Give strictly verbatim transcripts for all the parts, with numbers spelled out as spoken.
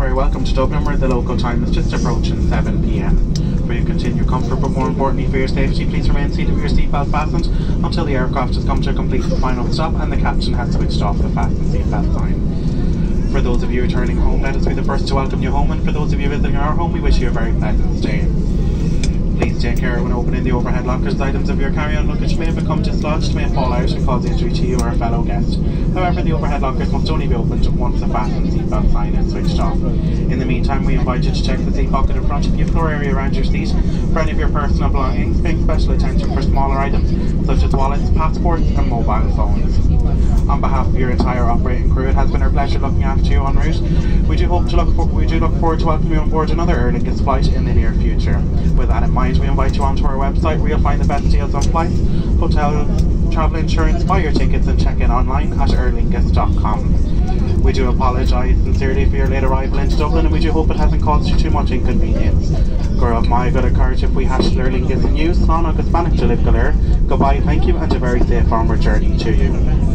very welcome to Dublin, where the local time is just approaching seven p m. For your continued comfort, but more importantly for your safety, please remain seated with your seatbelt fastened until the aircraft has come to a complete and final stop and the captain has switched off the fasten seatbelt sign. For those of you returning home, let us be the first to welcome you home, and for those of you visiting our home, we wish you a very pleasant stay. Please take care when opening the overhead lockers. Items of your carry-on luggage may become dislodged, may fall out and cause injury to you or a fellow guest. However, the overhead lockers must only be opened once the fasten seatbelt sign is switched off. In the meantime, we invite you to check the seat pocket in front of you, floor area around your seat, for any of your personal belongings, paying special attention for smaller items such as wallets, passports and mobile phones. On behalf of your entire operating crew, it has been our pleasure looking after you en route. We do hope to look for, we do look forward to welcoming you on board another Aer Lingus flight in the near future. With that in mind, we invite you onto our website where you'll find the best deals on flights, hotel, travel insurance, buy your tickets and check in online at aer lingus dot com. We do apologise sincerely for your late arrival into Dublin, and we do hope it hasn't caused you too much inconvenience. Gaurav Mai got a courage if we hashed Aer Lingus in use, non Hispanic to live Galer. Goodbye, thank you, and a very safe onward journey to you.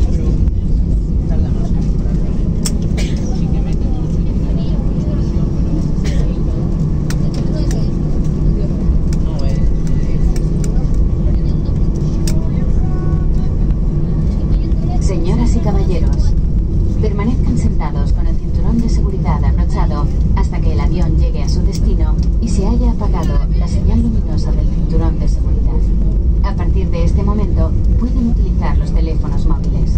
Señoras y caballeros, permanezcan sentados con el cinturón de seguridad abrochado hasta que el avión llegue a su destino y se haya apagado la señal luminosa del cinturón de seguridad. A partir de este momento, pueden utilizar los teléfonos móviles.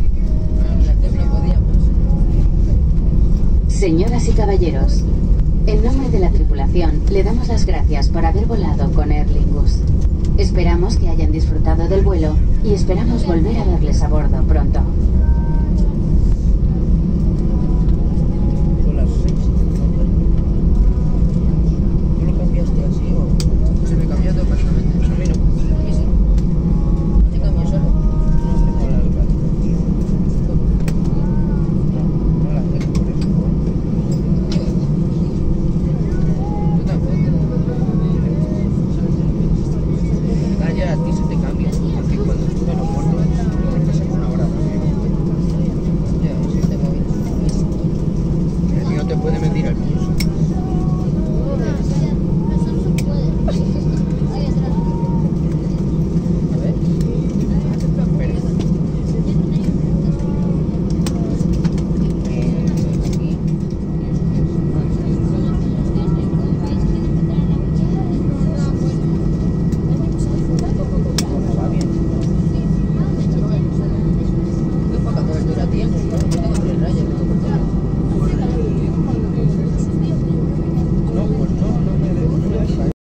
Señoras y caballeros, en nombre de la tripulación, le damos las gracias por haber volado con Aer Lingus. Esperamos que hayan disfrutado del vuelo y esperamos volver a verles a bordo pronto.